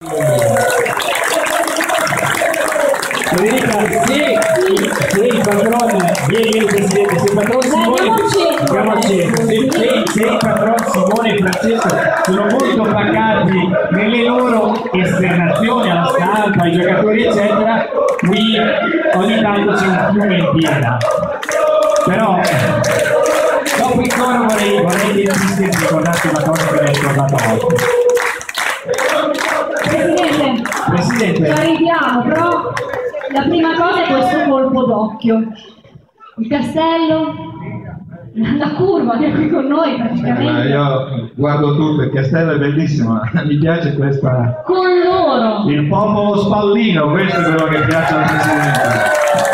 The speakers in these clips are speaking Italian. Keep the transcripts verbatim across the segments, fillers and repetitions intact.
Federica, se, se il patron, vieni, vieni Presidente, se il patron Simone, andiamo al centro, se, se, se il patron Simone e Francesco sono molto pacati nelle loro esternazioni alla stampa, ai giocatori eccetera, qui ogni tanto c'è un fiume in piena. Però dopo il coro vorrei, vorrei che vi ricordate una cosa che mi hai ricordato oggi. Presidente, Presidente, ci arriviamo, però la prima cosa è questo colpo d'occhio. Il castello, la curva che è qui con noi praticamente. Eh, io guardo tutto, il castello è bellissimo, mi piace questa... Con loro! Il popolo spallino, questo è quello che piace al Presidente.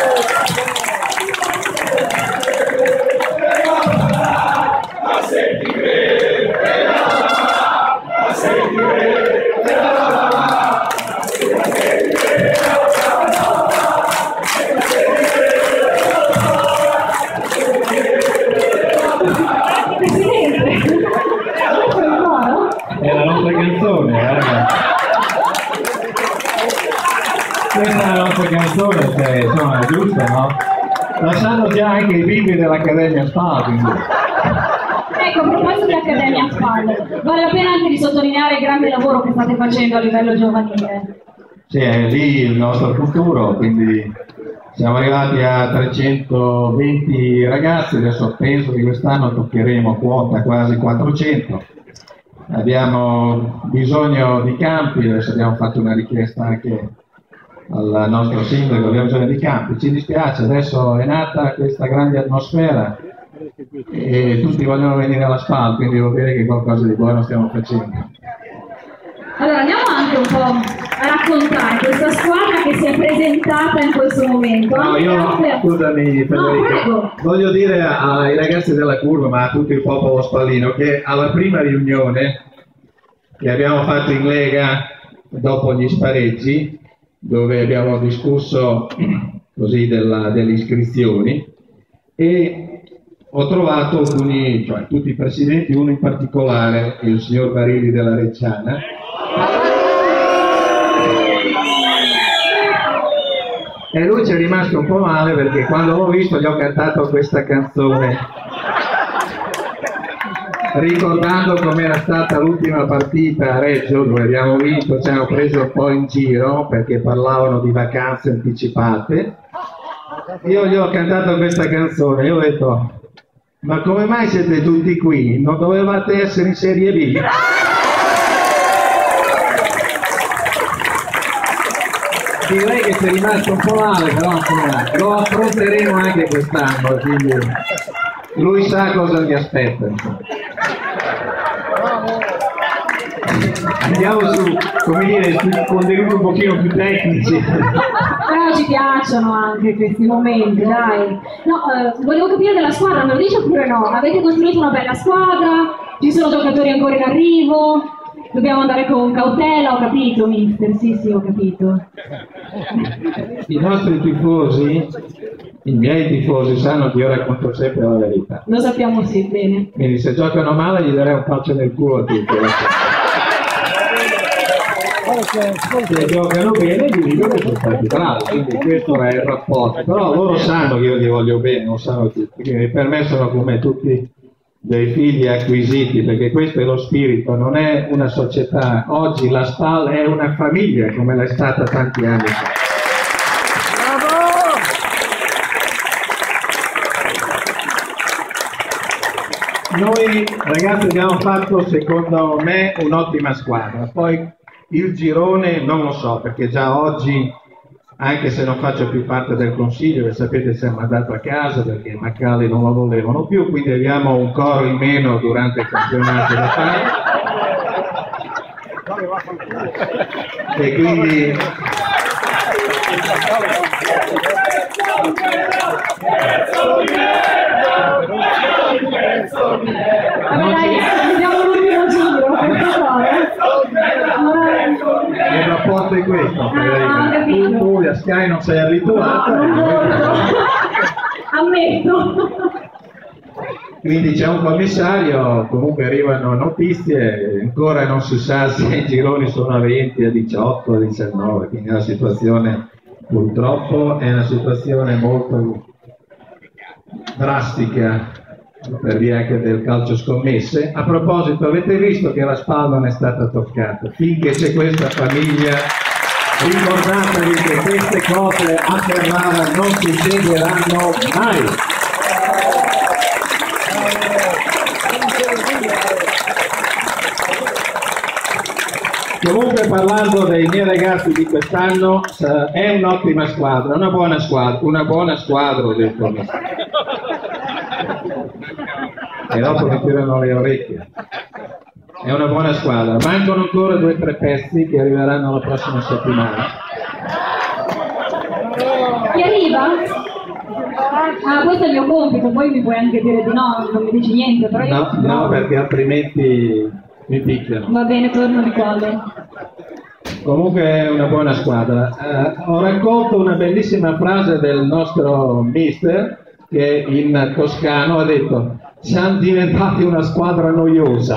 È la nostra canzone, eh, ragazzi. Questa è la nostra canzone, che insomma è giusta, no? La sanno già anche i bimbi dell'Accademia Spa, quindi. Ecco, a proposito di Accademia Spalle, vale la pena anche di sottolineare il grande lavoro che state facendo a livello giovanile. Sì, è lì il nostro futuro, quindi siamo arrivati a trecentoventi ragazzi, adesso penso che quest'anno toccheremo quota quasi quattrocento. Abbiamo bisogno di campi, adesso abbiamo fatto una richiesta anche al nostro sindaco, abbiamo bisogno di campi, ci dispiace, adesso è nata questa grande atmosfera e tutti vogliono venire alla SPAL, quindi vuol dire che qualcosa di buono stiamo facendo. Allora andiamo anche un po' a raccontare questa squadra che si è presentata in questo momento. No, io, anche... scusami Federica, no, voglio dire ai ragazzi della curva, ma a tutto il popolo spallino, che alla prima riunione che abbiamo fatto in Lega dopo gli spareggi, dove abbiamo discusso così della, delle iscrizioni, e ho trovato alcuni, cioè tutti i presidenti, uno in particolare, il signor Barilli della Reggiana, e lui ci è rimasto un po' male perché quando l'ho visto gli ho cantato questa canzone ricordando com'era stata l'ultima partita a Reggio dove abbiamo vinto, ci hanno preso un po' in giro perché parlavano di vacanze anticipate. Io gli ho cantato questa canzone e ho detto: ma come mai siete tutti qui? Non dovevate essere in Serie B? Direi che ci è rimasto un po' male, però insomma, lo affronteremo anche quest'anno, quindi lui sa cosa mi aspetta. Insomma. Andiamo su, come dire, su contenuti un pochino più tecnici. Però ci piacciono anche questi momenti, dai. No, eh, volevo capire della squadra, me lo dice oppure no? Avete costruito una bella squadra? Ci sono giocatori ancora in arrivo? Dobbiamo andare con cautela, ho capito, mister, sì sì, ho capito. I nostri tifosi, i miei tifosi sanno che io racconto sempre la verità. Lo sappiamo, sì, bene. Quindi se giocano male gli darei un calcio nel culo a tutti. Se giocano bene gli dico che sono stati bravi, quindi questo è il rapporto. Però loro sanno che io gli voglio bene, non sanno tutti, quindi per me sono come tutti dei figli acquisiti, perché questo è lo spirito, non è una società. Oggi la SPAL è una famiglia come l'è stata tanti anni fa. Noi ragazzi abbiamo fatto secondo me un'ottima squadra, poi il girone non lo so, perché già oggi, anche se non faccio più parte del consiglio, che sapete siamo andati a casa perché i Maccali non lo volevano più, quindi abbiamo un coro in meno durante il campionato da fare. E quindi Vabbè dai, andiamo l'ultimo giro, per favore. il rapporto è questo, Ah, tu, tu a Sky non sei abituata. Ammetto. Quindi c'è un commissario, comunque arrivano notizie, ancora non si sa se i gironi sono a venti, a diciotto, a diciannove, quindi è una situazione, purtroppo è una situazione molto drastica per via anche del calcio scommesse. A proposito, avete visto che la spalla non è stata toccata? Finché c'è questa famiglia, ricordatevi che queste cose a Ferrara non succederanno mai. Comunque, parlando dei miei ragazzi di quest'anno, è un'ottima squadra, una buona squadra, una buona squadra, ho detto. E dopo mi tirano le orecchie. È una buona squadra, mancano ancora due o tre pezzi che arriveranno la prossima settimana. Chi arriva? Ah, questo è il mio compito, poi mi puoi anche dire di no, non mi dici niente, però io... No, no, perché altrimenti mi picchiano. Va bene, torno di quando. Comunque è una buona squadra. Eh, ho raccolto una bellissima frase del nostro mister che in toscano ha detto: siamo diventati una squadra noiosa.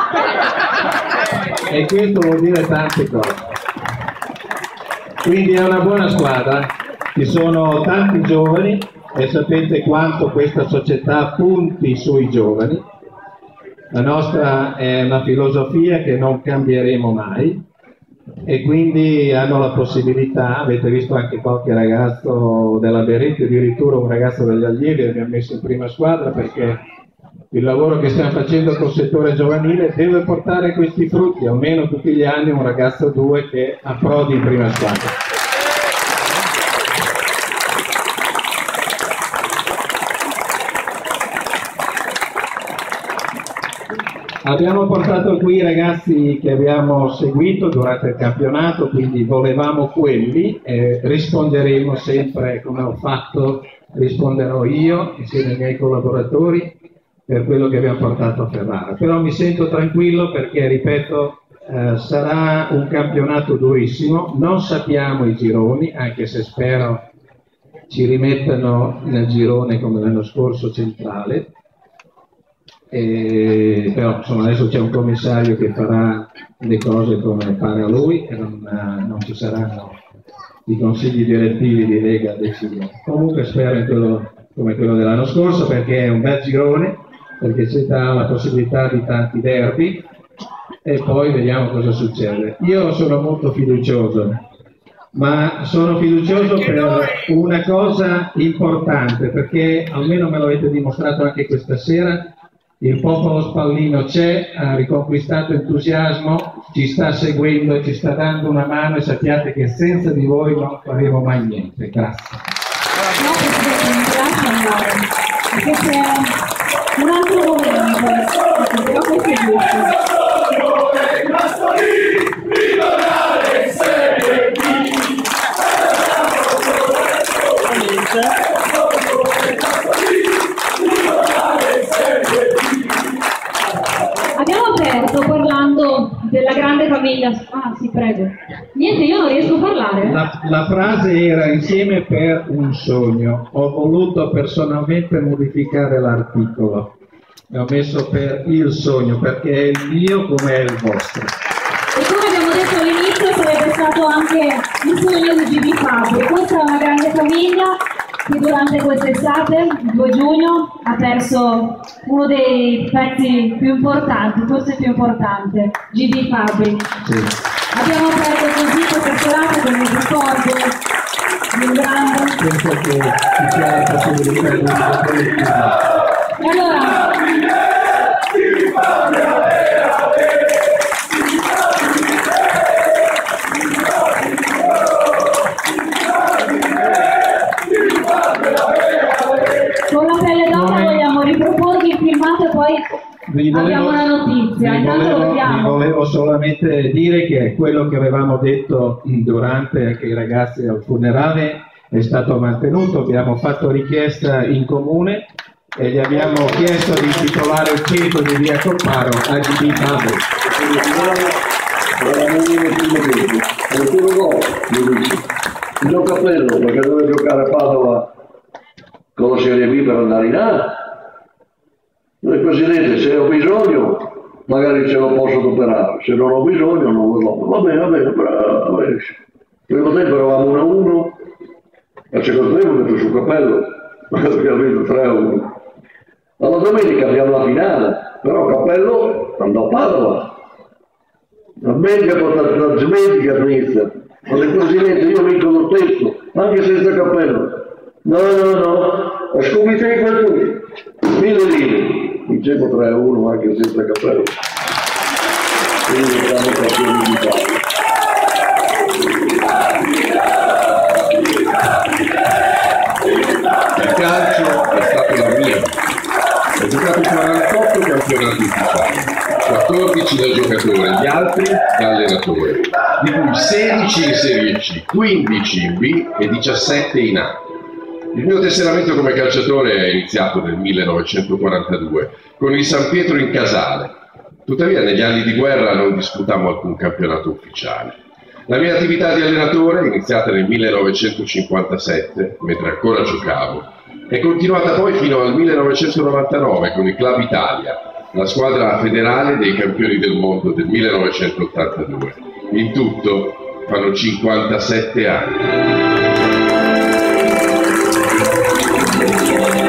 E questo vuol dire tante cose. Quindi è una buona squadra, ci sono tanti giovani e sapete quanto questa società punti sui giovani. La nostra è una filosofia che non cambieremo mai e quindi hanno la possibilità, avete visto anche qualche ragazzo della Beretti, addirittura un ragazzo degli Allievi abbiamo messo in prima squadra, perché il lavoro che stiamo facendo col settore giovanile deve portare questi frutti, almeno tutti gli anni un ragazzo o due che approdi in prima squadra. Abbiamo portato qui i ragazzi che abbiamo seguito durante il campionato, quindi volevamo quelli, e risponderemo sempre come ho fatto, risponderò io insieme ai miei collaboratori per quello che abbiamo portato a Ferrara. Però mi sento tranquillo perché, ripeto, eh, sarà un campionato durissimo, non sappiamo i gironi, anche se spero ci rimettano nel girone come l'anno scorso centrale. E, però insomma adesso c'è un commissario che farà le cose come pare a lui e non, non ci saranno i consigli direttivi di Lega decisione. Comunque spero in quello come quello dell'anno scorso, perché è un bel girone, perché ci dà la possibilità di tanti derby e poi vediamo cosa succede. Io sono molto fiducioso, ma sono fiducioso per una cosa importante, perché almeno me l'avete dimostrato anche questa sera. Il popolo spallino c'è, ha riconquistato entusiasmo, ci sta seguendo, ci sta dando una mano e sappiate che senza di voi non faremo mai niente. Grazie. No, Presidente, mi piace andare, perché c'è un altro momento, però questo è giusto. Abbiamo aperto parlando della grande famiglia. Ah, sì, prego. Niente, io non riesco a parlare. La, la frase era insieme per un sogno. Ho voluto personalmente modificare l'articolo. Ho messo per il sogno, perché è il mio come è il vostro. E come abbiamo detto all'inizio, sarebbe stato anche il sogno di G B Fabri. Questa è una grande famiglia che durante quest'estate, il due giugno, ha perso uno dei pezzi più importanti, forse il più importante, G B Fabri. Sì. Abbiamo aperto così questa serata con il ricordo di un grande... Penso che ci sia la possibilità di una. E allora... Con la pelle d'oca vogliamo riproporvi il filmato e poi vi volevo, abbiamo una notizia. Vi Intanto volevo, lo vi vediamo. volevo solamente dire che quello che avevamo detto durante anche i ragazzi al funerale è stato mantenuto. Abbiamo fatto richiesta in comune e gli abbiamo chiesto di titolare il centro di via Corparo a G B Fabri. Il mio cappello, perché deve giocare a Padova con la Serie B per andare in A. Noi, Presidente, se ho bisogno magari ce lo posso adoperare, se non ho bisogno non lo do. Va bene, va bene, va bene. Il primo tempo eravamo uno a uno, al secondo tempo ho messo sul cappello, perché ha vinto tre a uno. Alla domenica abbiamo la finale, però Cappello andò a Padova. La media portata la smetica a Nizza. Ma il Presidente, io vinco lo stesso, anche senza Cappello. No, no, no, ho scommesso per tutti. Mille lire. Vincevo tre a uno anche senza Cappello. Quindi siamo campioni d'Italia. Il calcio è stato la mia. Ho giocato quarantotto campionati ufficiali, quattordici da giocatore, gli altri da allenatore, di cui sedici in Serie C, quindici in B e diciassette in A. Il mio tesseramento come calciatore è iniziato nel millenovecentoquarantadue con il San Pietro in Casale. Tuttavia negli anni di guerra non disputammo alcun campionato ufficiale. La mia attività di allenatore, iniziata nel millenovecentocinquantasette, mentre ancora giocavo, è continuata poi fino al millenovecentonovantanove con il Club Italia, la squadra federale dei campioni del mondo del millenovecentottantadue. In tutto fanno cinquantasette anni.